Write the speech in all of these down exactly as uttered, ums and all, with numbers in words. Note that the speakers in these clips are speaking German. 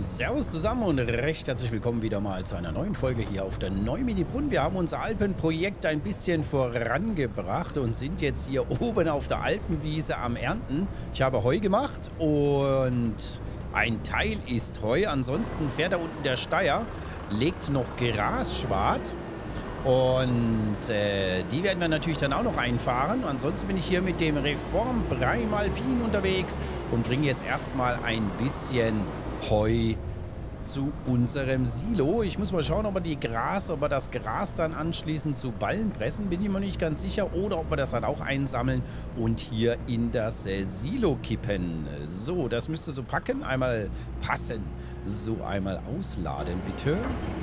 Servus zusammen und recht herzlich willkommen wieder mal zu einer neuen Folge hier auf der Neumini-Brunn. Wir haben unser Alpenprojekt ein bisschen vorangebracht und sind jetzt hier oben auf der Alpenwiese am Ernten. Ich habe Heu gemacht und ein Teil ist Heu, ansonsten fährt da unten der Steier, legt noch Grasschwart. Und äh, die werden wir natürlich dann auch noch einfahren. Ansonsten bin ich hier mit dem Reform Prime Alpin unterwegs und bringe jetzt erstmal ein bisschen Heu zu unserem Silo. Ich muss mal schauen, ob wir die Gras, ob wir das Gras dann anschließend zu Ballen pressen, bin ich mir nicht ganz sicher. Oder ob wir das dann auch einsammeln und hier in das äh, Silo kippen. So, das müsste so packen. Einmal passen. So, einmal ausladen, bitte.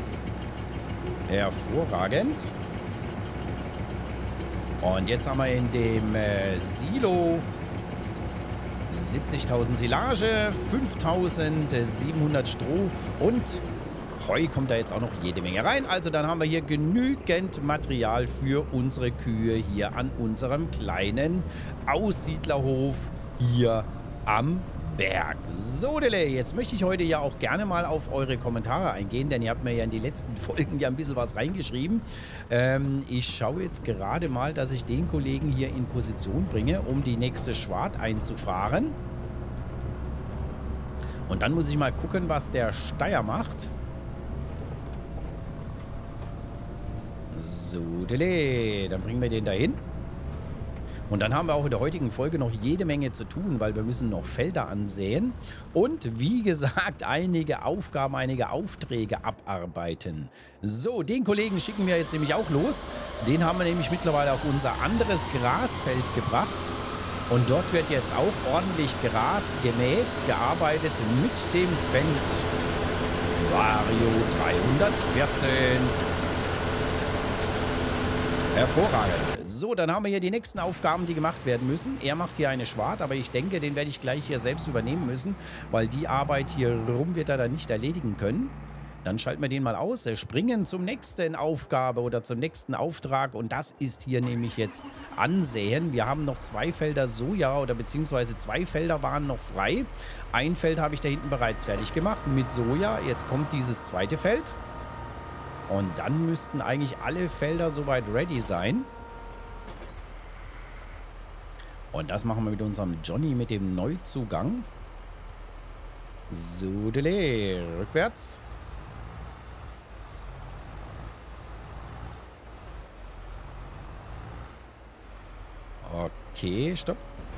Hervorragend. Und jetzt haben wir in dem äh, Silo siebzigtausend Silage, fünftausendsiebenhundert Stroh und Heu kommt da jetzt auch noch jede Menge rein. Also dann haben wir hier genügend Material für unsere Kühe hier an unserem kleinen Aussiedlerhof hier am Berg. So, Dele, jetzt möchte ich heute ja auch gerne mal auf eure Kommentare eingehen, denn ihr habt mir ja in die letzten Folgen ja ein bisschen was reingeschrieben. Ähm, ich schaue jetzt gerade mal, dass ich den Kollegen hier in Position bringe, um die nächste Schwart einzufahren. Und dann muss ich mal gucken, was der Steier macht. So, Dele, dann bringen wir den dahin. Und dann haben wir auch in der heutigen Folge noch jede Menge zu tun, weil wir müssen noch Felder ansehen und wie gesagt einige Aufgaben, einige Aufträge abarbeiten. So, den Kollegen schicken wir jetzt nämlich auch los. Den haben wir nämlich mittlerweile auf unser anderes Grasfeld gebracht. Und dort wird jetzt auch ordentlich Gras gemäht, gearbeitet mit dem Fendt Vario dreihundertvierzehn. Hervorragend. So, dann haben wir hier die nächsten Aufgaben, die gemacht werden müssen. Er macht hier eine Schwart, aber ich denke, den werde ich gleich hier selbst übernehmen müssen, weil die Arbeit hier rum wird er dann nicht erledigen können. Dann schalten wir den mal aus, springen zum nächsten Aufgabe oder zum nächsten Auftrag und das ist hier nämlich jetzt Ansehen. Wir haben noch zwei Felder Soja oder beziehungsweise zwei Felder waren noch frei. Ein Feld habe ich da hinten bereits fertig gemacht mit Soja. Jetzt kommt dieses zweite Feld. Und dann müssten eigentlich alle Felder soweit ready sein. Und das machen wir mit unserem Johnny mit dem Neuzugang. So, Dele, rückwärts. Okay, stopp.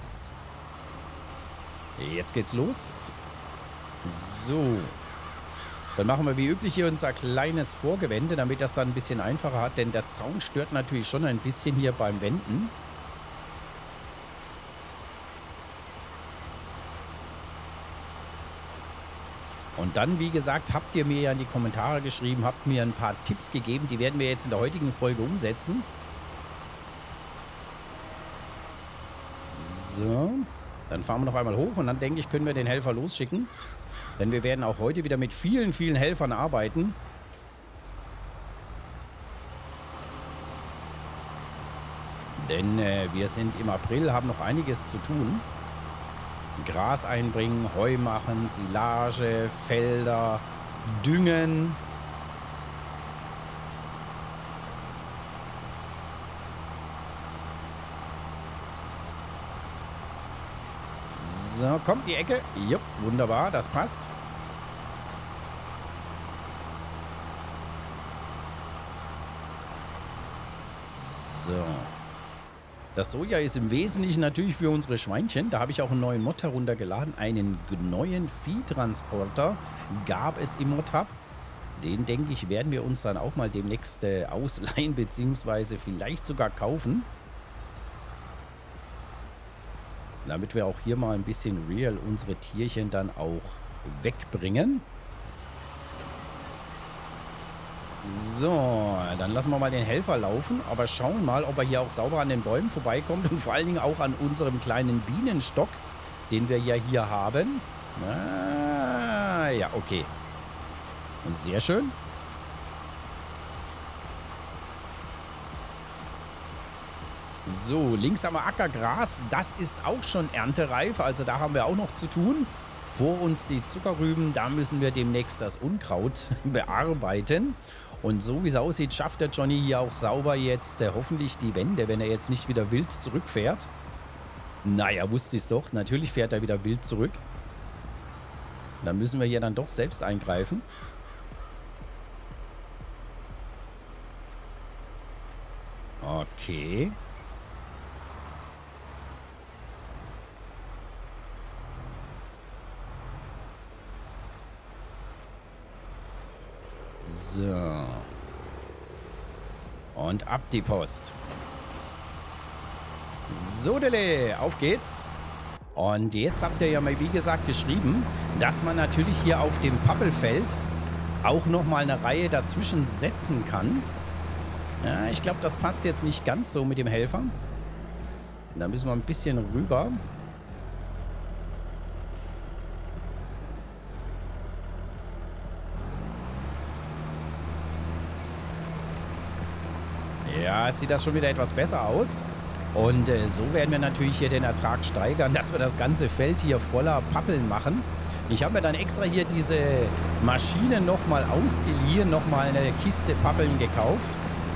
Jetzt geht's los. So. Dann machen wir wie üblich hier unser kleines Vorgewände, damit das dann ein bisschen einfacher hat, denn der Zaun stört natürlich schon ein bisschen hier beim Wenden. Und dann, wie gesagt, habt ihr mir ja in die Kommentare geschrieben, habt mir ein paar Tipps gegeben, die werden wir jetzt in der heutigen Folge umsetzen. So, dann fahren wir noch einmal hoch und dann denke ich, können wir den Helfer losschicken. Denn wir werden auch heute wieder mit vielen, vielen Helfern arbeiten. Denn äh, wir sind im April, haben noch einiges zu tun. Gras einbringen, Heu machen, Silage, Felder, Düngen. So, kommt die Ecke. Jupp, wunderbar, das passt. So. Das Soja ist im Wesentlichen natürlich für unsere Schweinchen. Da habe ich auch einen neuen Mod heruntergeladen. Einen neuen Viehtransporter gab es im Mod-Hub. Den, denke ich, werden wir uns dann auch mal demnächst äh, ausleihen, beziehungsweise vielleicht sogar kaufen. Damit wir auch hier mal ein bisschen real unsere Tierchen dann auch wegbringen. So, dann lassen wir mal den Helfer laufen, aber schauen mal, ob er hier auch sauber an den Bäumen vorbeikommt und vor allen Dingen auch an unserem kleinen Bienenstock, den wir ja hier haben. Ah, ja, okay. Sehr schön. So, links haben wir Ackergras. Das ist auch schon erntereif. Also da haben wir auch noch zu tun. Vor uns die Zuckerrüben, da müssen wir demnächst das Unkraut bearbeiten. Und so wie es aussieht, schafft der Johnny hier auch sauber jetzt äh, hoffentlich die Wände, wenn er jetzt nicht wieder wild zurückfährt. Naja, wusste ich es doch. Natürlich fährt er wieder wild zurück. Da müssen wir hier dann doch selbst eingreifen. Okay. So. Und ab die Post. So, Dele, auf geht's. Und jetzt habt ihr ja mal, wie gesagt, geschrieben, dass man natürlich hier auf dem Pappelfeld auch nochmal eine Reihe dazwischen setzen kann. Ja, ich glaube, das passt jetzt nicht ganz so mit dem Helfer. Da müssen wir ein bisschen rüber. Ja, jetzt sieht das schon wieder etwas besser aus. Und äh, so werden wir natürlich hier den Ertrag steigern, dass wir das ganze Feld hier voller Pappeln machen. Ich habe mir dann extra hier diese Maschine nochmal ausgeliehen, nochmal eine Kiste Pappeln gekauft.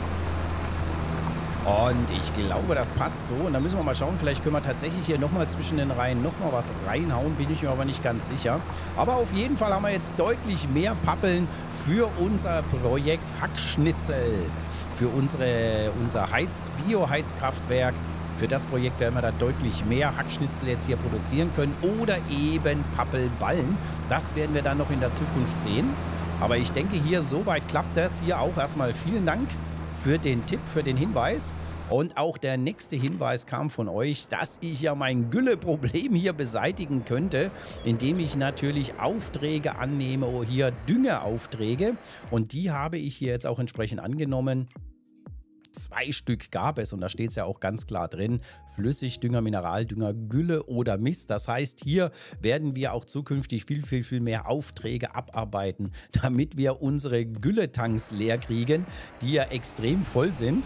Und ich glaube, das passt so. Und da müssen wir mal schauen, vielleicht können wir tatsächlich hier nochmal zwischen den Reihen nochmal was reinhauen. Bin ich mir aber nicht ganz sicher. Aber auf jeden Fall haben wir jetzt deutlich mehr Pappeln für unser Projekt Hackschnitzel. Für unsere, unser Heiz, Bio-Heizkraftwerk. Für das Projekt werden wir da deutlich mehr Hackschnitzel jetzt hier produzieren können. Oder eben Pappelballen. Das werden wir dann noch in der Zukunft sehen. Aber ich denke, hier soweit klappt das. Hier auch erstmal vielen Dank für den Tipp, für den Hinweis. Und auch der nächste Hinweis kam von euch, dass ich ja mein Gülleproblem hier beseitigen könnte, indem ich natürlich Aufträge annehme, oder hier Düngeaufträge. Und die habe ich hier jetzt auch entsprechend angenommen. Zwei Stück gab es und da steht es ja auch ganz klar drin, Flüssigdünger, Mineraldünger, Gülle oder Mist. Das heißt, hier werden wir auch zukünftig viel, viel, viel mehr Aufträge abarbeiten, damit wir unsere Gülletanks leer kriegen, die ja extrem voll sind.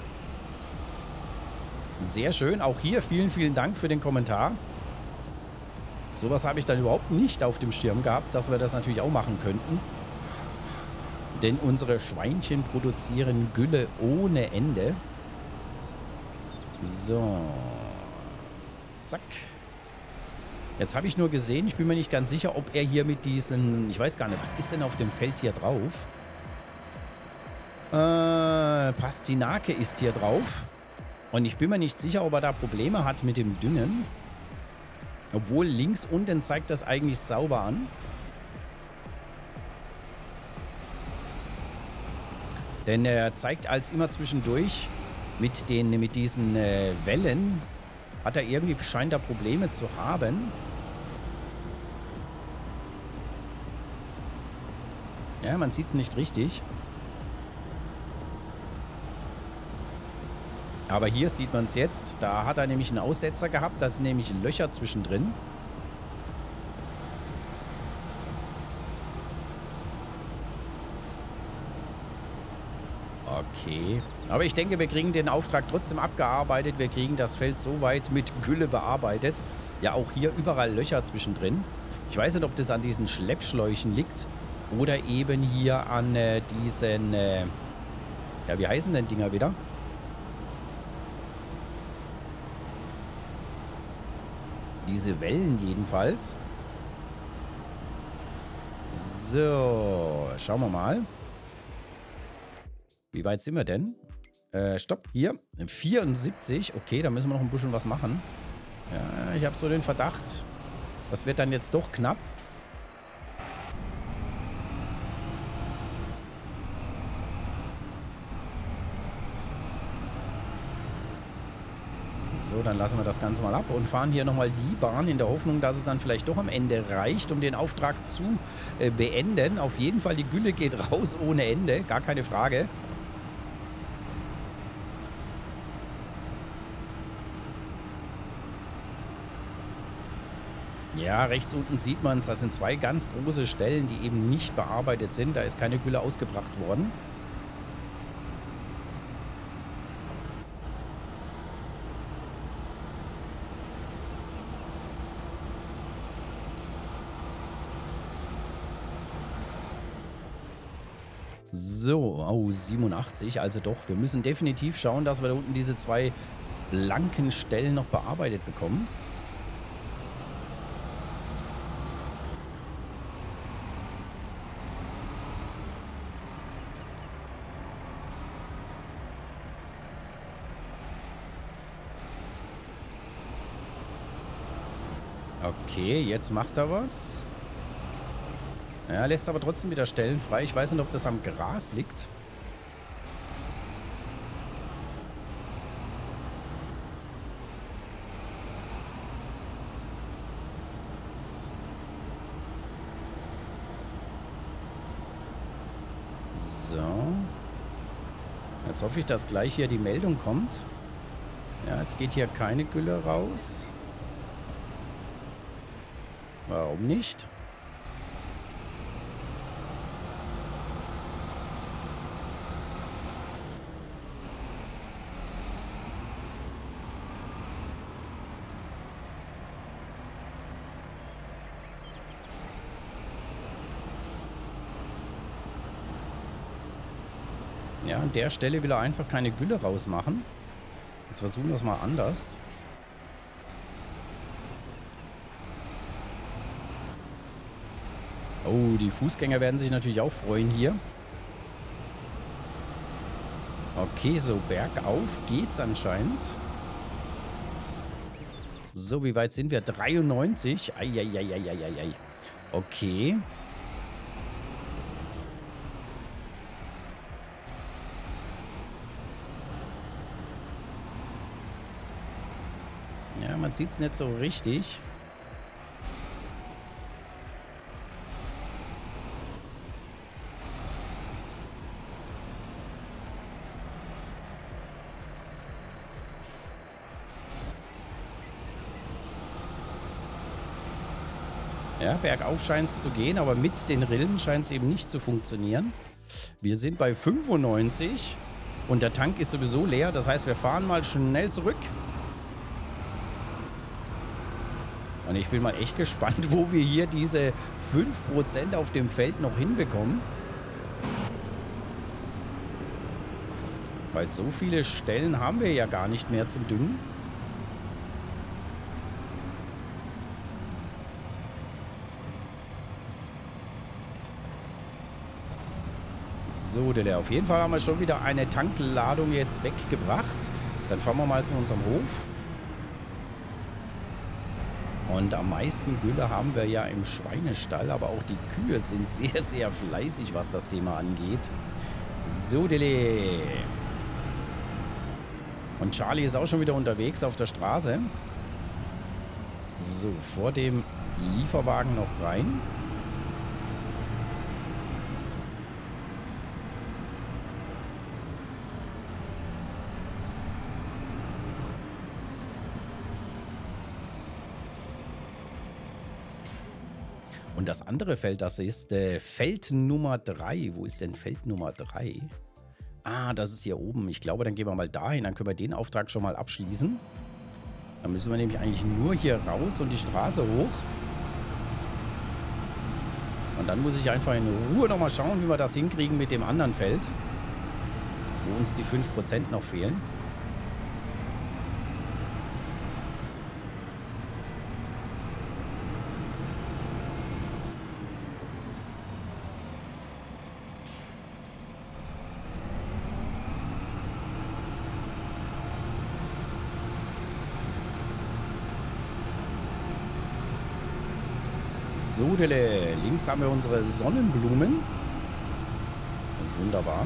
Sehr schön, auch hier vielen, vielen Dank für den Kommentar. Sowas habe ich dann überhaupt nicht auf dem Schirm gehabt, dass wir das natürlich auch machen könnten. Denn unsere Schweinchen produzieren Gülle ohne Ende. So. Zack. Jetzt habe ich nur gesehen, ich bin mir nicht ganz sicher, ob er hier mit diesen... Ich weiß gar nicht, was ist denn auf dem Feld hier drauf? Äh, Pastinake ist hier drauf. Und ich bin mir nicht sicher, ob er da Probleme hat mit dem Düngen. Obwohl links unten zeigt das eigentlich sauber an. Denn er zeigt als immer zwischendurch mit, den, mit diesen äh, Wellen, hat er irgendwie, scheint er Probleme zu haben. Ja, man sieht es nicht richtig. Aber hier sieht man es jetzt. Da hat er nämlich einen Aussetzer gehabt. Da sind nämlich Löcher zwischendrin. Okay. Aber ich denke, wir kriegen den Auftrag trotzdem abgearbeitet. Wir kriegen das Feld so weit mit Gülle bearbeitet. Ja, auch hier überall Löcher zwischendrin. Ich weiß nicht, ob das an diesen Schleppschläuchen liegt oder eben hier an äh, diesen... Äh ja, wie heißen denn Dinger wieder? Diese Wellen jedenfalls. So, schauen wir mal. Wie weit sind wir denn? Äh, stopp, hier. vierundsiebzig. Okay, da müssen wir noch ein bisschen was machen. Ja, ich habe so den Verdacht, das wird dann jetzt doch knapp. So, dann lassen wir das Ganze mal ab und fahren hier nochmal die Bahn in der Hoffnung, dass es dann vielleicht doch am Ende reicht, um den Auftrag zu äh, beenden. Auf jeden Fall, die Gülle geht raus ohne Ende, gar keine Frage. Ja, rechts unten sieht man es, das sind zwei ganz große Stellen, die eben nicht bearbeitet sind. Da ist keine Gülle ausgebracht worden. So, oh, siebenundachtzig, also doch. Wir müssen definitiv schauen, dass wir da unten diese zwei blanken Stellen noch bearbeitet bekommen. Okay, jetzt macht er was. Ja, lässt aber trotzdem wieder Stellen frei. Ich weiß nicht, ob das am Gras liegt. So. Jetzt hoffe ich, dass gleich hier die Meldung kommt. Ja, jetzt geht hier keine Gülle raus. Warum nicht? Ja, an der Stelle will er einfach keine Gülle rausmachen. Jetzt versuchen wir es mal anders. Oh, die Fußgänger werden sich natürlich auch freuen hier. Okay, so bergauf geht's anscheinend. So, wie weit sind wir? dreiundneunzig. Eieieiei. Okay. Ja, man sieht es nicht so richtig. Ja, bergauf scheint es zu gehen, aber mit den Rillen scheint es eben nicht zu funktionieren. Wir sind bei fünfundneunzig und der Tank ist sowieso leer. Das heißt, wir fahren mal schnell zurück. Und ich bin mal echt gespannt, wo wir hier diese fünf Prozent auf dem Feld noch hinbekommen. Weil so viele Stellen haben wir ja gar nicht mehr zum Düngen. So, auf jeden Fall haben wir schon wieder eine Tankladung jetzt weggebracht. Dann fahren wir mal zu unserem Hof. Und am meisten Gülle haben wir ja im Schweinestall, aber auch die Kühe sind sehr, sehr fleißig, was das Thema angeht. So, Dele. Und Charlie ist auch schon wieder unterwegs auf der Straße. So, vor dem Lieferwagen noch rein. Und das andere Feld, das ist äh, Feld Nummer drei. Wo ist denn Feld Nummer drei? Ah, das ist hier oben. Ich glaube, dann gehen wir mal dahin. Dann können wir den Auftrag schon mal abschließen. Dann müssen wir nämlich eigentlich nur hier raus und die Straße hoch. Und dann muss ich einfach in Ruhe nochmal schauen, wie wir das hinkriegen mit dem anderen Feld. Wo uns die fünf Prozent noch fehlen. So, Dele. Links haben wir unsere Sonnenblumen. Wunderbar.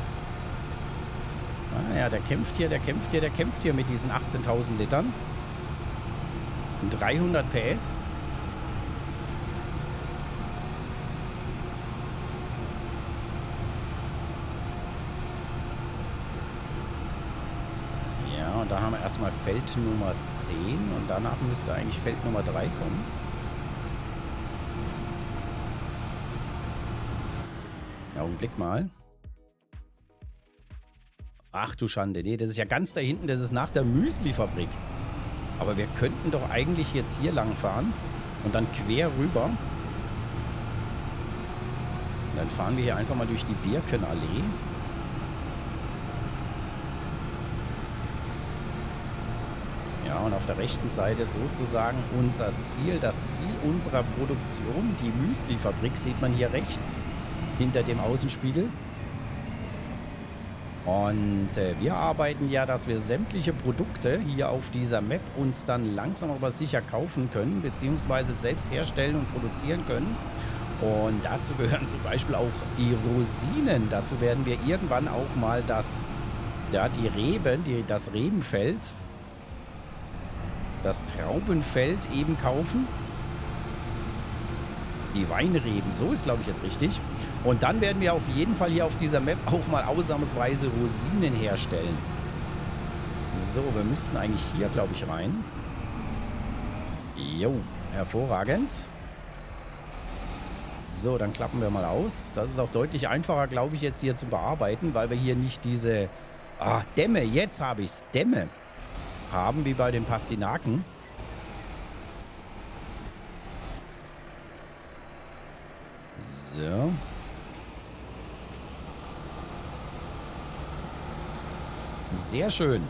Ah ja, der kämpft hier, der kämpft hier, der kämpft hier mit diesen achtzehntausend Litern. dreihundert P S. Ja, und da haben wir erstmal Feld Nummer zehn und danach müsste eigentlich Feld Nummer drei kommen. Augenblick mal. Ach du Schande, nee, das ist ja ganz da hinten, das ist nach der Müsli-Fabrik. Aber wir könnten doch eigentlich jetzt hier lang fahren und dann quer rüber. dann fahren wir hier einfach mal durch die Birkenallee. Ja, und auf der rechten Seite sozusagen unser Ziel, das Ziel unserer Produktion, die Müsli-Fabrik, sieht man hier rechts hinter dem Außenspiegel. Und äh, wir arbeiten ja, dass wir sämtliche Produkte hier auf dieser Map uns dann langsam aber sicher kaufen können, beziehungsweise selbst herstellen und produzieren können. Und dazu gehören zum Beispiel auch die Rosinen. Dazu werden wir irgendwann auch mal das, ja, die Reben, die, das Rebenfeld, das Traubenfeld eben kaufen. Die Weinreben, so ist, glaube ich, jetzt richtig. Und dann werden wir auf jeden Fall hier auf dieser Map auch mal ausnahmsweise Rosinen herstellen. So, wir müssten eigentlich hier, glaube ich, rein. Jo, hervorragend. So, dann klappen wir mal aus. Das ist auch deutlich einfacher, glaube ich, jetzt hier zu bearbeiten, weil wir hier nicht diese ah, Dämme, jetzt habe ich es, Dämme haben, wie bei den Pastinaken. So. Sehr schön.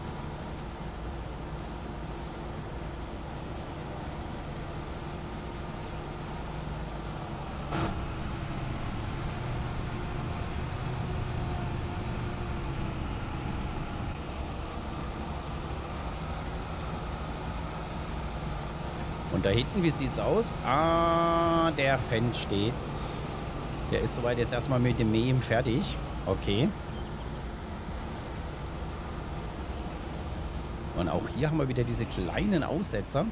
Und da hinten, wie sieht's aus? Ah, der Fan steht. Der ist soweit jetzt erstmal mit dem Mähen fertig. Okay. Und auch hier haben wir wieder diese kleinen Aussetzer.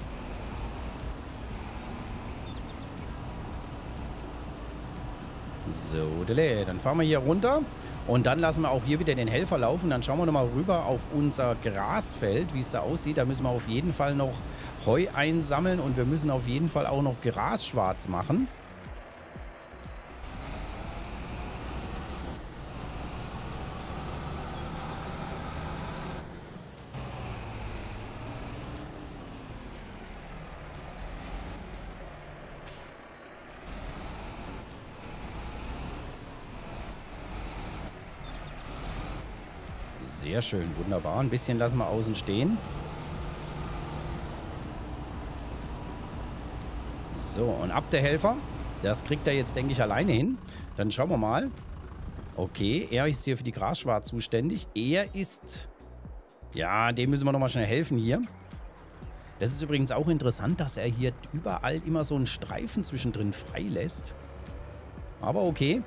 So, dann fahren wir hier runter. Und dann lassen wir auch hier wieder den Helfer laufen. Dann schauen wir nochmal rüber auf unser Grasfeld, wie es da aussieht. Da müssen wir auf jeden Fall noch Heu einsammeln. Und wir müssen auf jeden Fall auch noch Gras schwarz machen. Sehr schön, wunderbar. Ein bisschen lassen wir außen stehen. So, und ab der Helfer. Das kriegt er jetzt, denke ich, alleine hin. Dann schauen wir mal. Okay, er ist hier für die Grasschwar zuständig. Er ist... Ja, dem müssen wir nochmal schnell helfen hier. Das ist übrigens auch interessant, dass er hier überall immer so einen Streifen zwischendrin freilässt. Aber okay.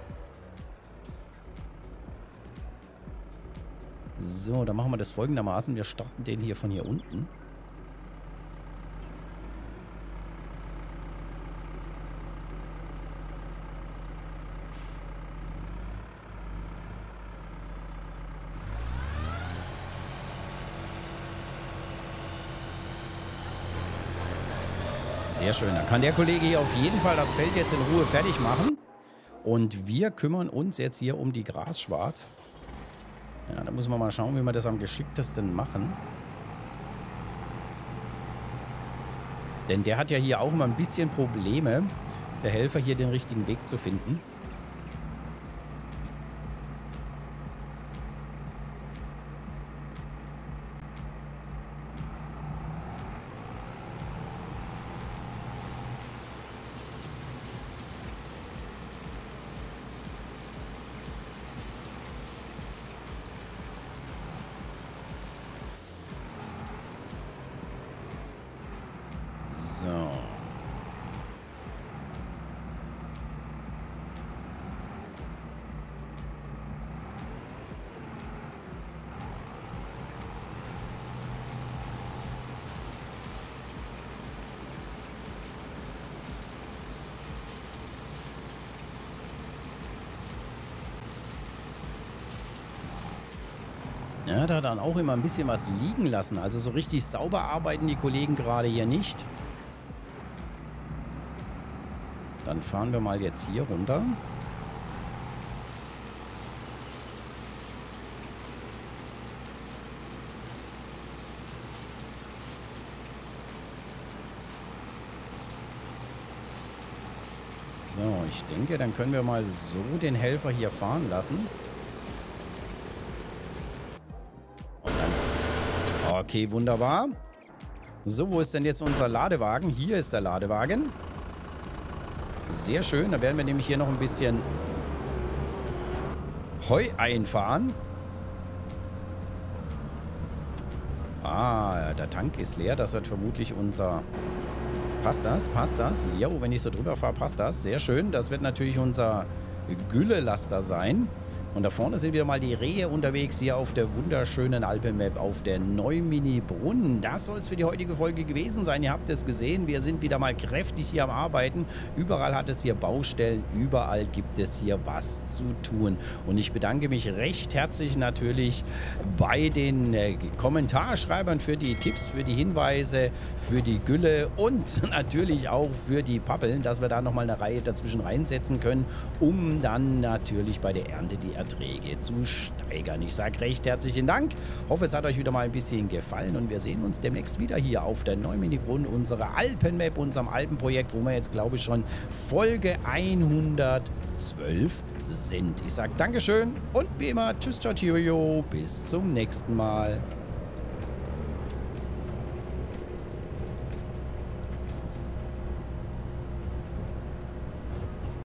So, dann machen wir das folgendermaßen. Wir starten den hier von hier unten. Sehr schön. Dann kann der Kollege hier auf jeden Fall das Feld jetzt in Ruhe fertig machen. Und wir kümmern uns jetzt hier um die Grasschwart. Ja, da müssen wir mal schauen, wie wir das am geschicktesten machen. Denn der hat ja hier auch immer ein bisschen Probleme, der Helfer hier den richtigen Weg zu finden. So. Ja, da dann auch immer ein bisschen was liegen lassen. Also so richtig sauber arbeiten die Kollegen gerade hier nicht. Dann fahren wir mal jetzt hier runter. So, Ich denke, dann können wir mal so den Helfer hier fahren lassen. Und dann... Okay, wunderbar. So, wo ist denn jetzt unser Ladewagen? Hier ist der Ladewagen. Sehr schön. Da werden wir nämlich hier noch ein bisschen Heu einfahren. Ah, der Tank ist leer. Das wird vermutlich unser... Passt das? Passt das? Jo, wenn ich so drüber fahre, passt das. Sehr schön. Das wird natürlich unser Güllelaster sein. Und da vorne sind wieder mal die Rehe unterwegs hier auf der wunderschönen Alpenmap auf der Neumini-Brunn. Das soll es für die heutige Folge gewesen sein. Ihr habt es gesehen, wir sind wieder mal kräftig hier am Arbeiten. Überall hat es hier Baustellen, überall gibt es hier was zu tun. Und ich bedanke mich recht herzlich natürlich bei den äh, Kommentarschreibern für die Tipps, für die Hinweise, für die Gülle und natürlich auch für die Pappeln, dass wir da nochmal eine Reihe dazwischen reinsetzen können, um dann natürlich bei der Ernte die Erträge zu steigern. Ich sage recht herzlichen Dank. Hoffe, es hat euch wieder mal ein bisschen gefallen und wir sehen uns demnächst wieder hier auf der Neumini-Brunn, unserer Alpenmap, unserem Alpenprojekt, wo wir jetzt, glaube ich, schon Folge hundertzwölf sind. Ich sage Dankeschön und wie immer, tschüss, ciao, cheerio, bis zum nächsten Mal.